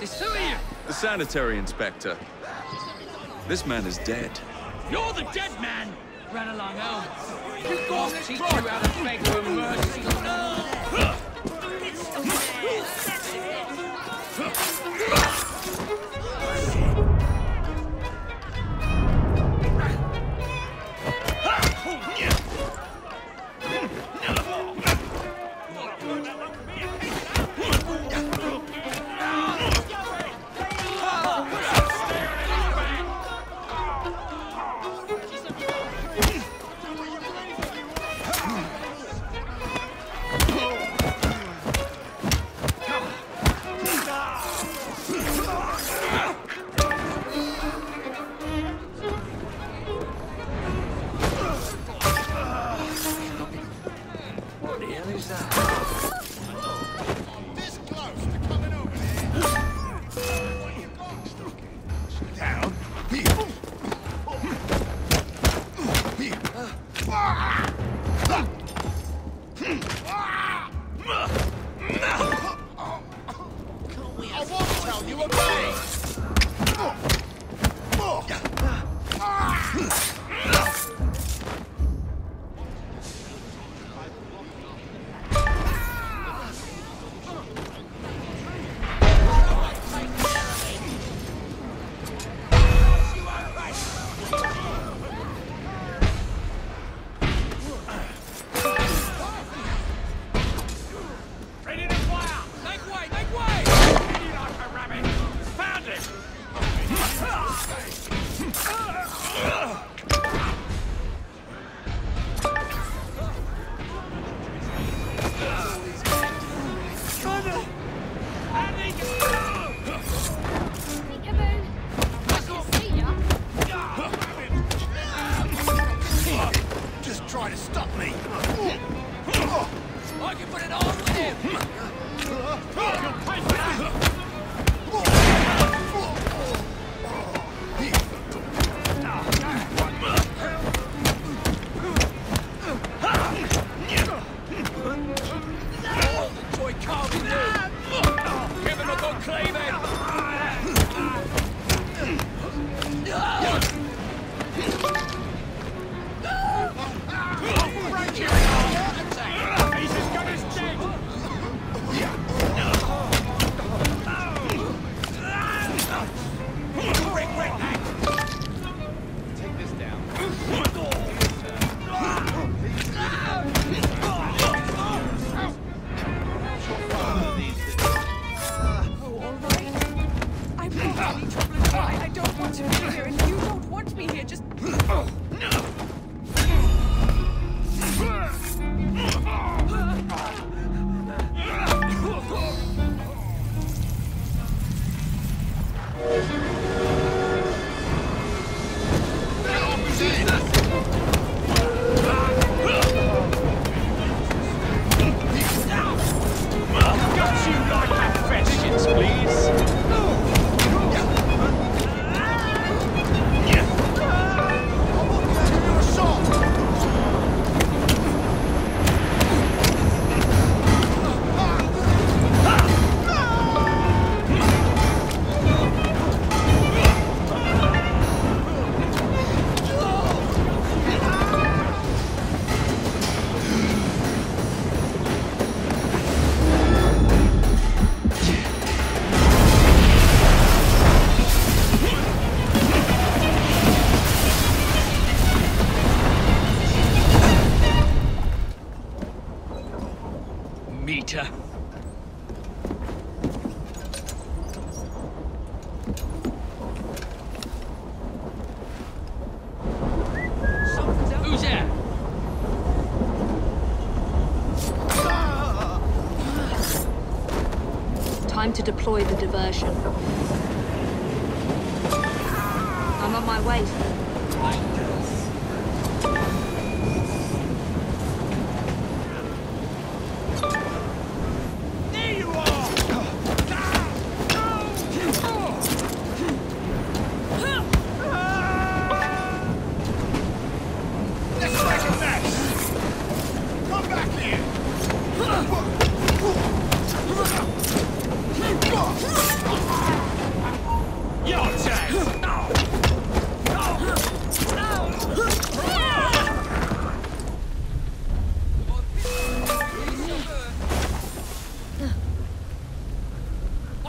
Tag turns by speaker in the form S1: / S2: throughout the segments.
S1: This who are you?
S2: The sanitary inspector. This man is dead.
S1: You're the dead man! Run along home. I'll teach you how to beg for mercy.
S3: To deploy the diversion. I'm on my way.
S1: There you are! Let's make a mess! Come back here!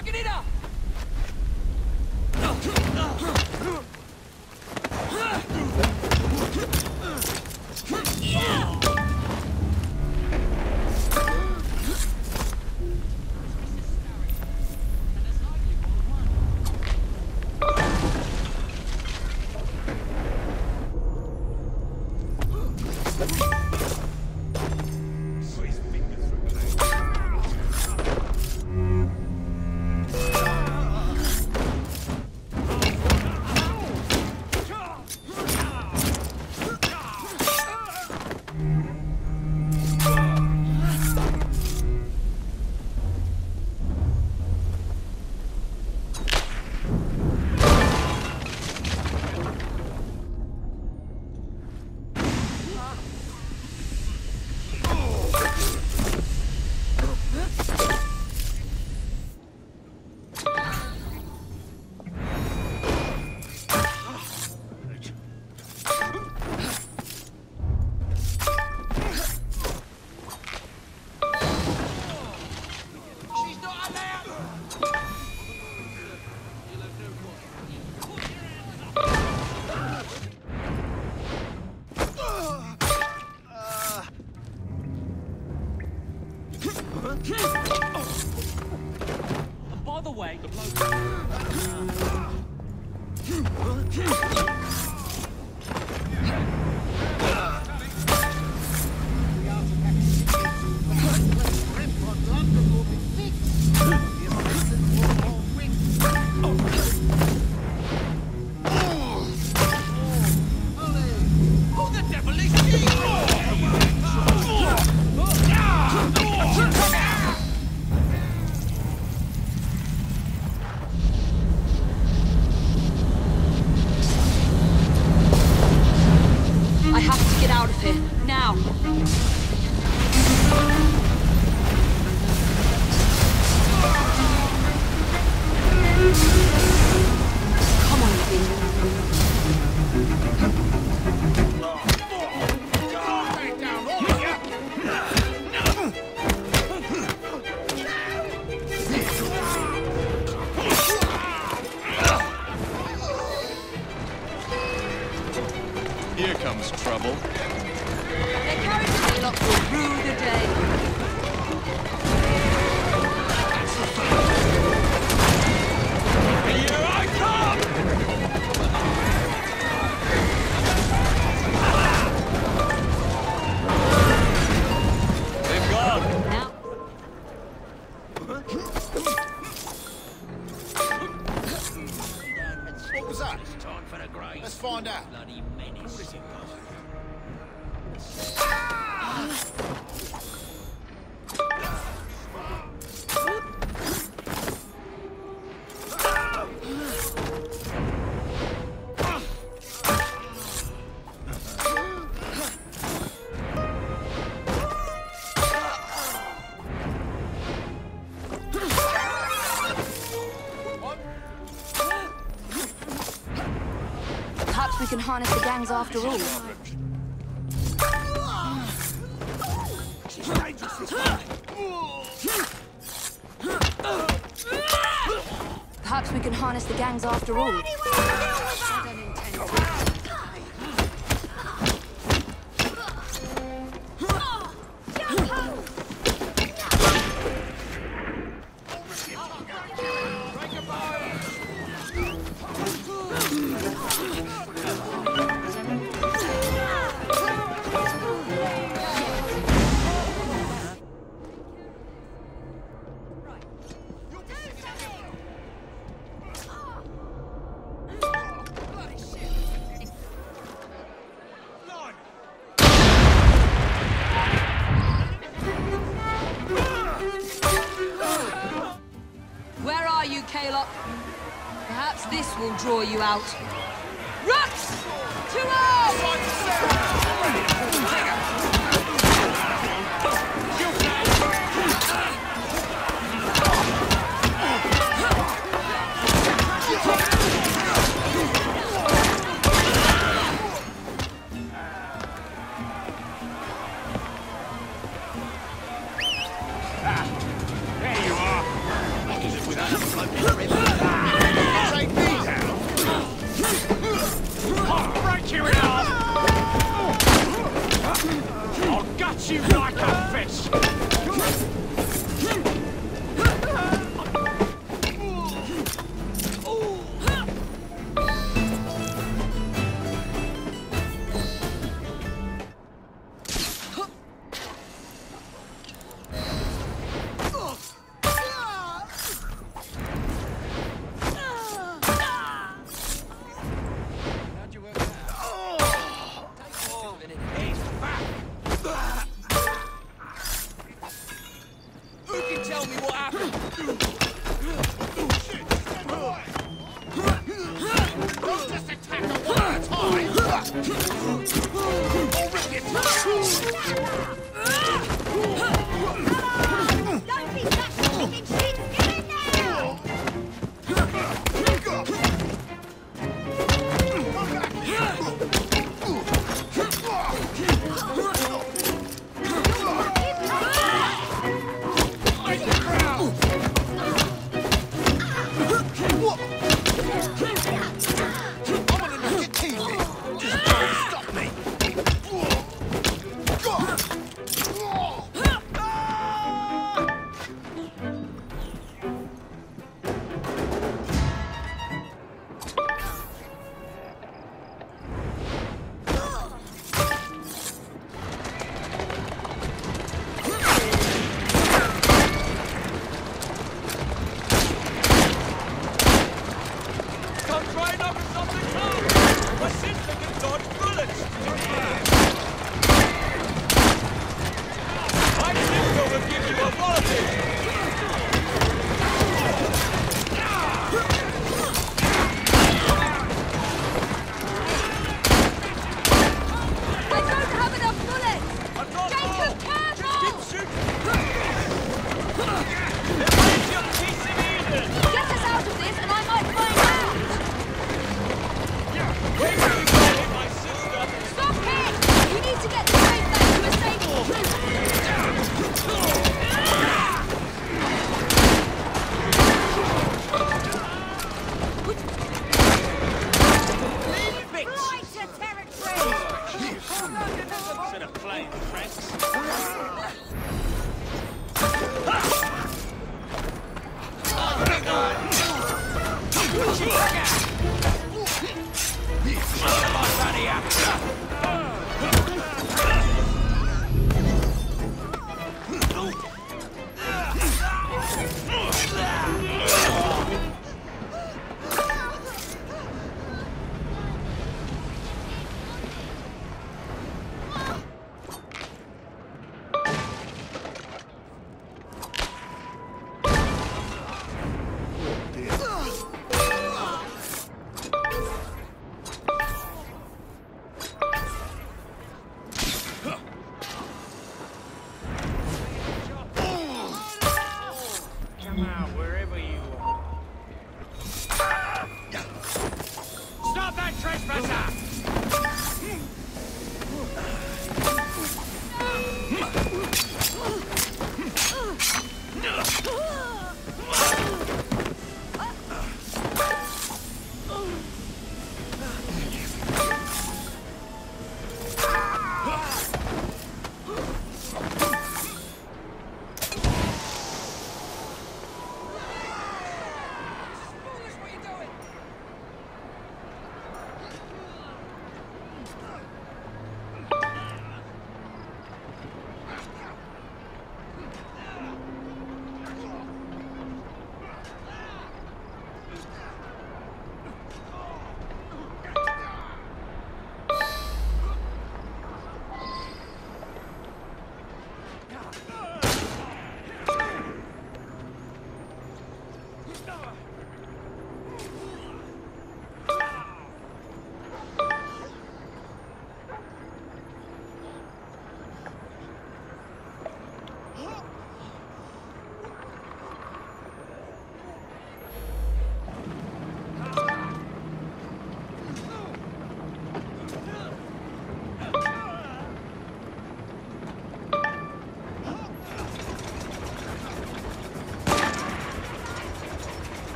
S1: Fucking it up! By the way,
S2: Here comes trouble.
S3: Their carriage lock will rue the day.
S1: here I come!
S2: They've gone.
S3: Now,
S4: What was that?
S1: Time for the grave.
S4: Let's find out.
S1: Bloody menace.
S3: perhaps we can harness the gangs after all. Perhaps we can harness the gangs after all. I don't intend to. Where are you, Calop? Perhaps this will draw you out. Rooks! To
S1: There you are. What is it with us?
S4: Take me down.
S1: I'll break you in half! I'll gut you like a fish!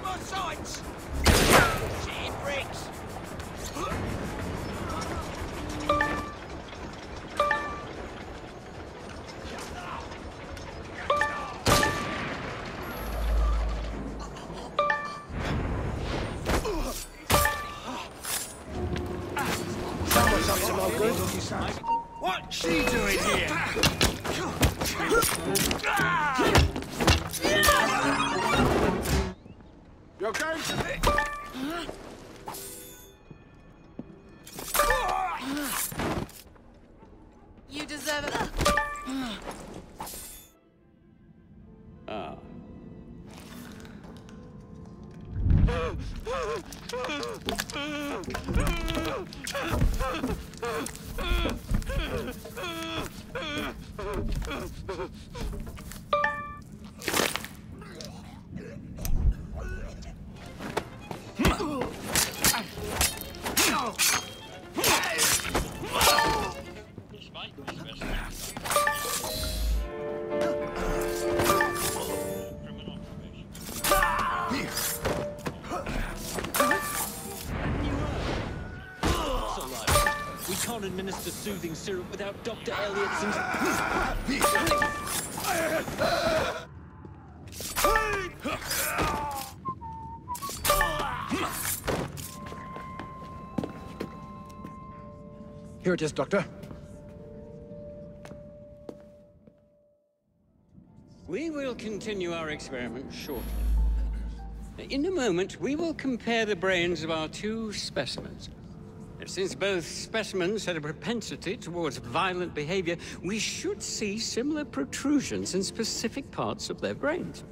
S4: my sights! Shitting bricks!
S5: Someone's up to no good.
S4: What's she doing here?
S5: You're going to be...
S3: You deserve it.
S1: Ah.
S6: Administer soothing syrup without Dr. Elliotson's...
S5: Here it is, Doctor.
S1: We will continue our experiment shortly. In a moment, we will compare the brains of our two specimens. Since both specimens had a propensity towards violent behavior, we should see similar protrusions in specific parts of their brains.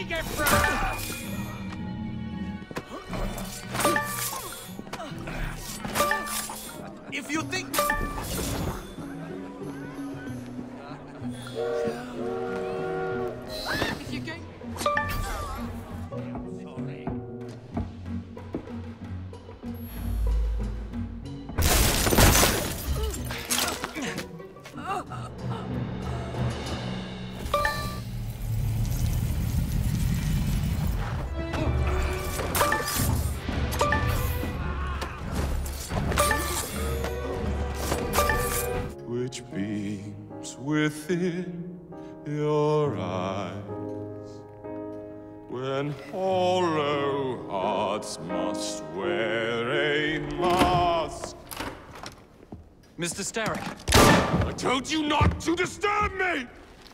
S4: Take it from if you think... If you're going...
S7: Which beams within your eyes when hollow hearts must wear a mask.
S6: Mr. Starrick.
S7: I told you not to disturb me!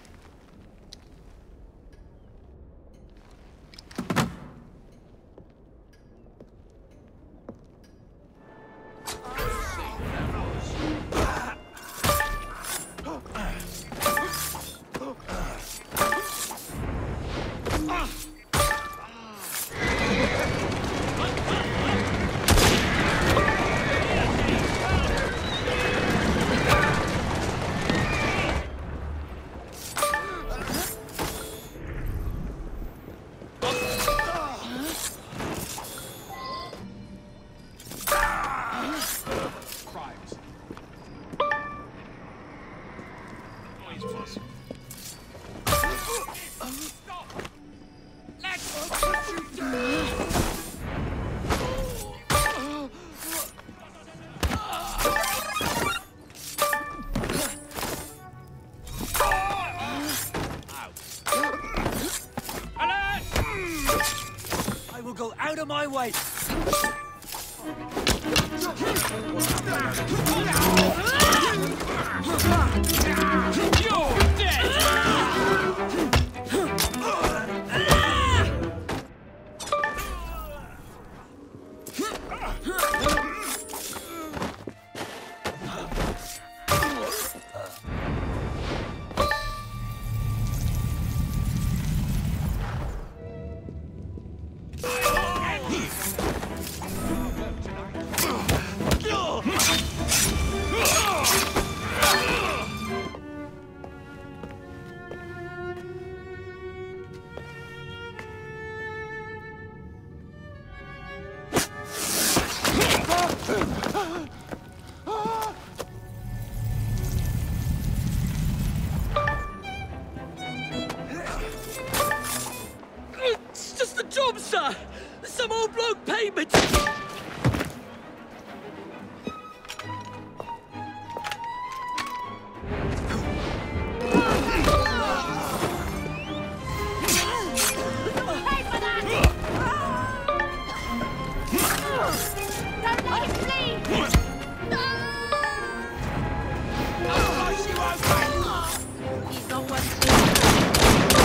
S4: Go out of my way! You're dead!
S6: It's just a job, sir! Some old bloke paid me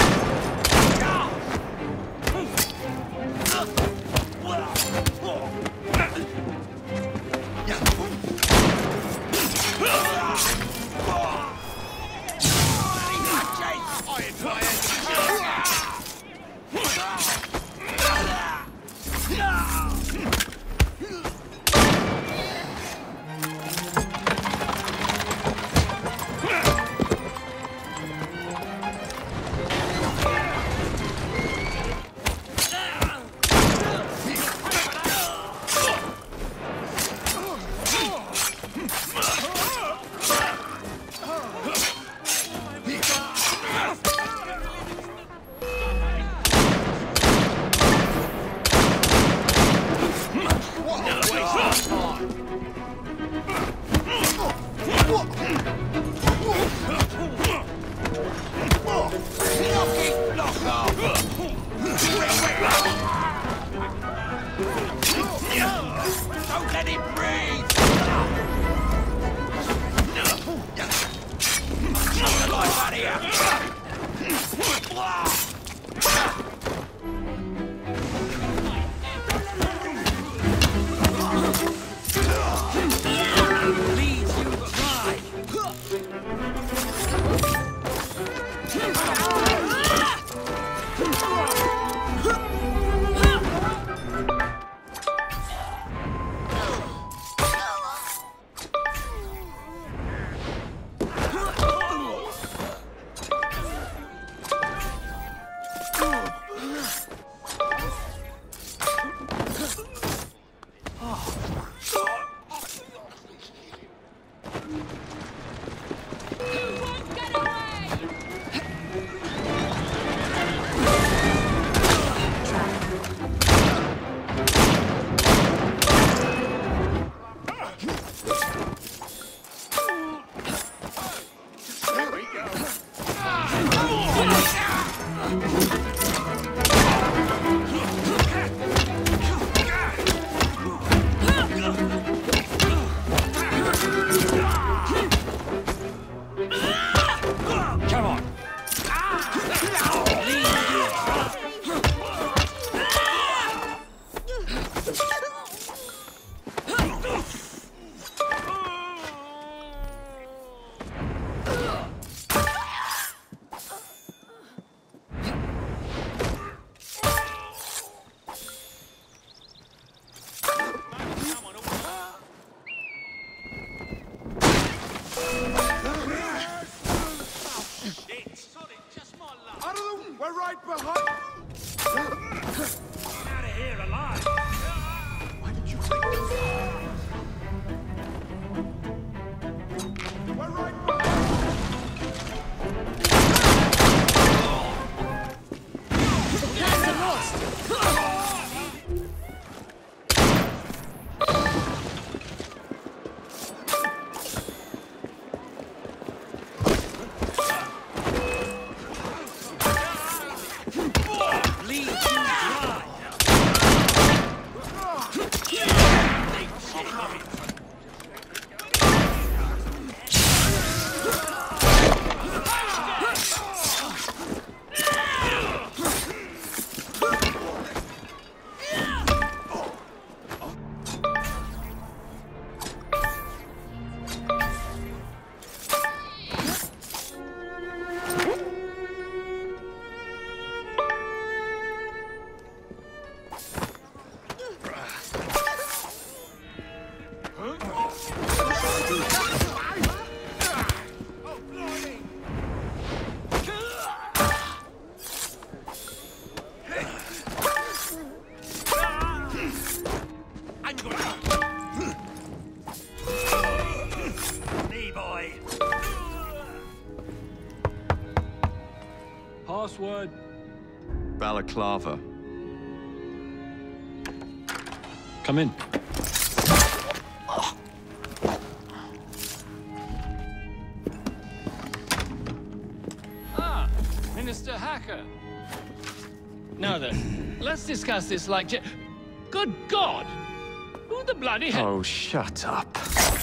S4: Whoa!
S5: right behind.
S4: Get out of here alive!
S5: Why did you think those? We're right behind.
S3: Plans are lost!
S4: Lead you dry!
S6: Password.
S2: Balaclava.
S6: Come in.
S8: Ah, Minister Hacker. Now then, let's discuss this like Good God! Who the bloody hell?
S2: Oh, shut up.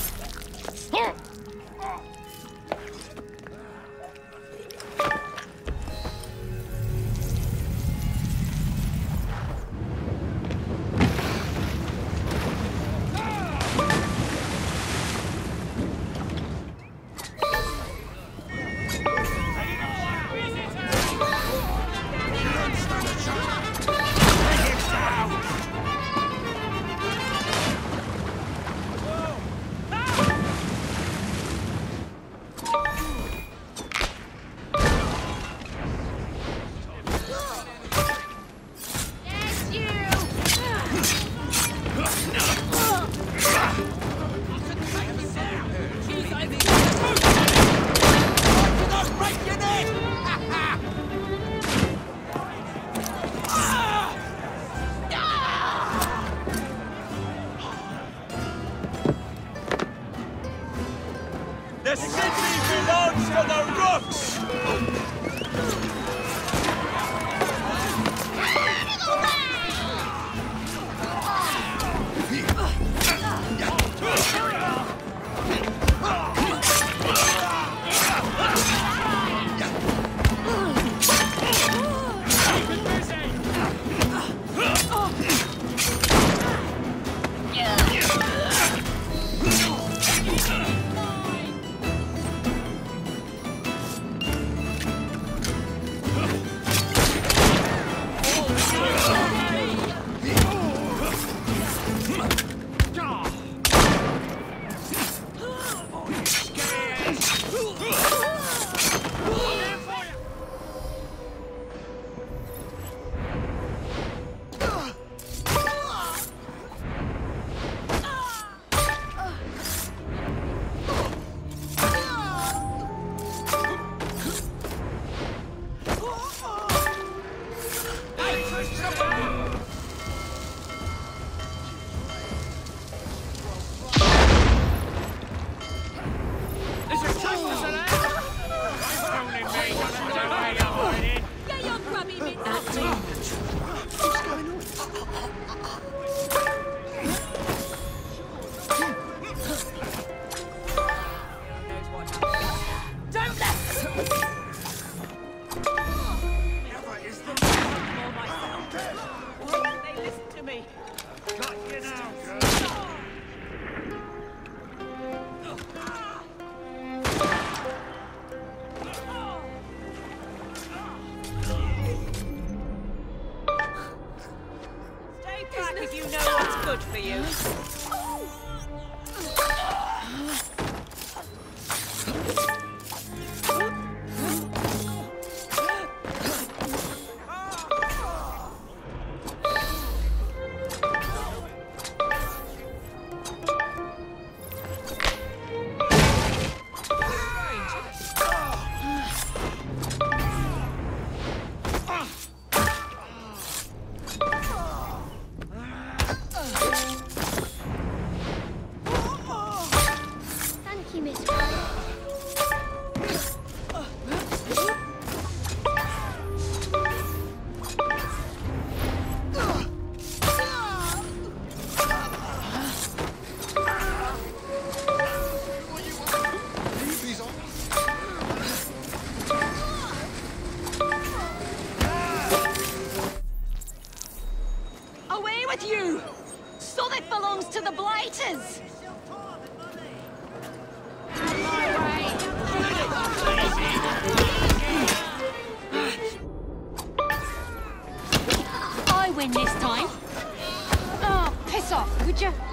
S4: The city belongs to the Rooks!
S9: If you know what's good for you.
S3: to the Blighters! I win this time. Oh, piss off, would you?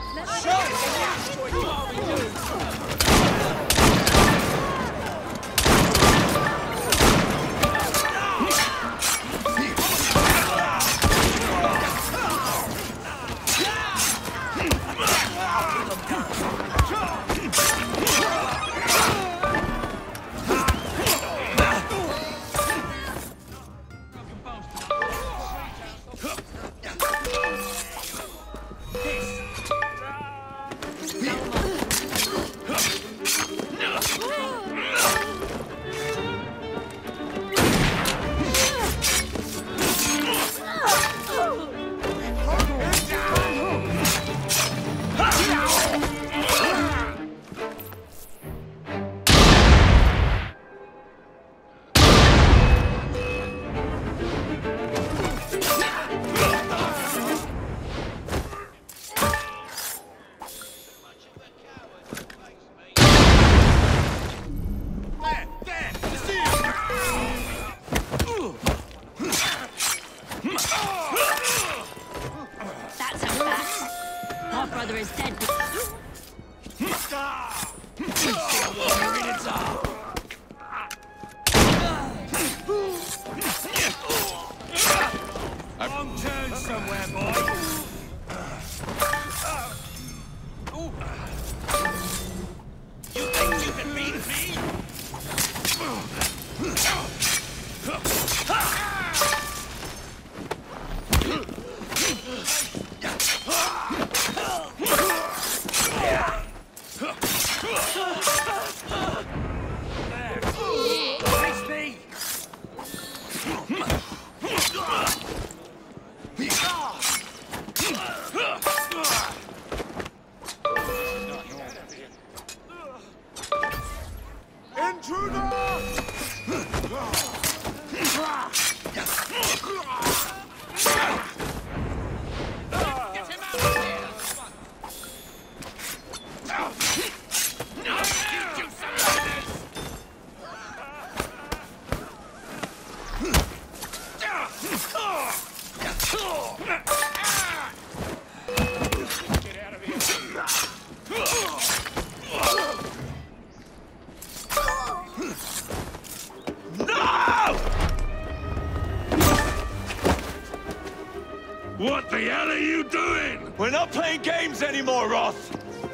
S7: What the hell are you doing?
S4: We're not playing games anymore, Roth!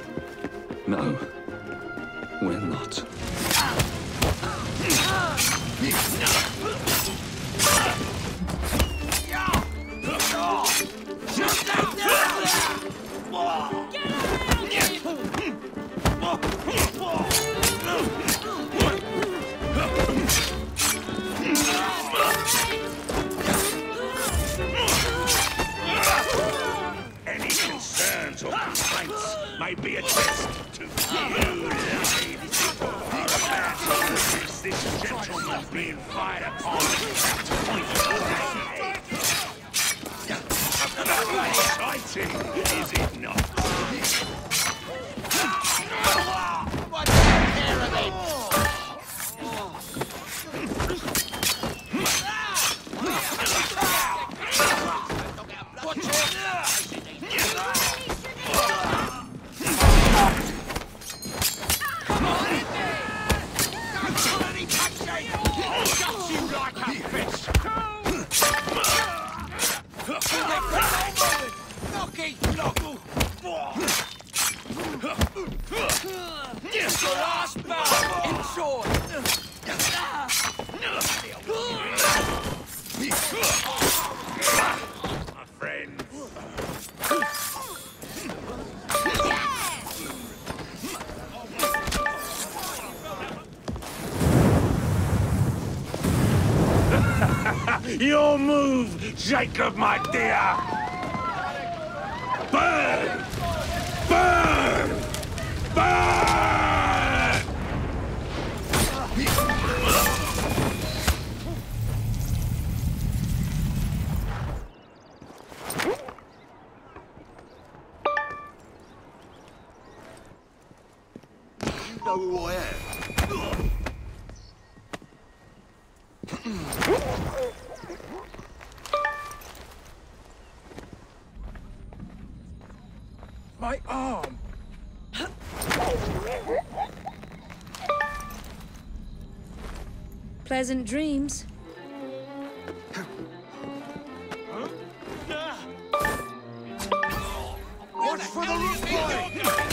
S2: No, we're not.
S7: Any concerns or complaints may be addressed to you, live. Our affair is this gentleman being fired upon at point blank. Exciting, is it not?
S5: What's the care of it?
S7: Your move, Jacob, my dear! Burn! Burn! Burn!
S5: know who I am?
S10: My arm!
S3: Pleasant dreams.
S5: Watch for the loot boy!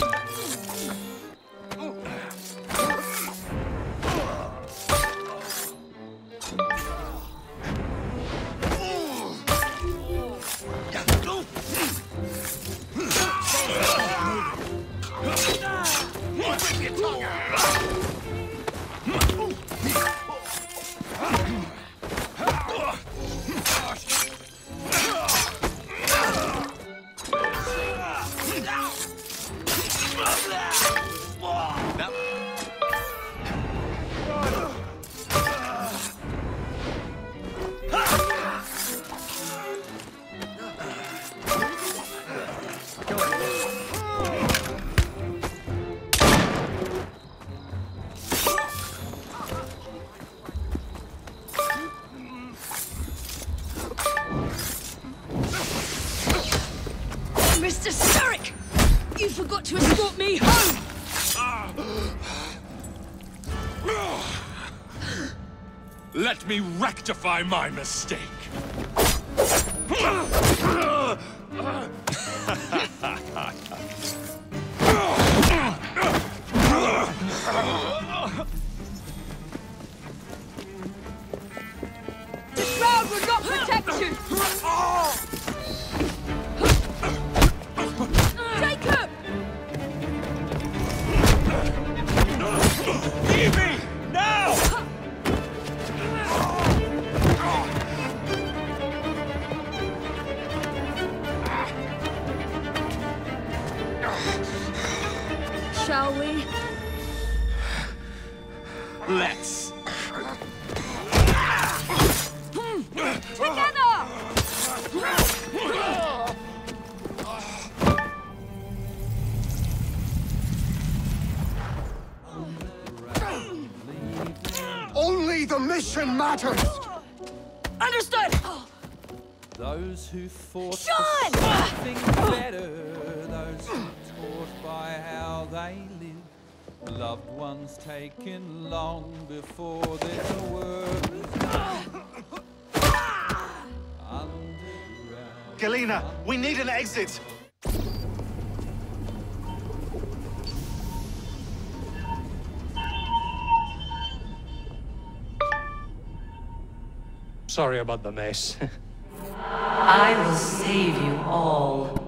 S3: Mr. Starrick! You forgot to escort me home!
S7: Let me rectify my mistake.
S3: The crowd will not protect you! Jacob!
S4: Evie! Now!
S3: Shall we?
S7: Let's.
S3: Together!
S5: Only the mission matters!
S3: Understood!
S11: Those who fought
S3: Shaun!
S11: for something better, those who taught by how they live, loved ones taken long before there were underground.
S10: Galena, we need an exit!
S6: Sorry about the mess.
S12: I will save you all.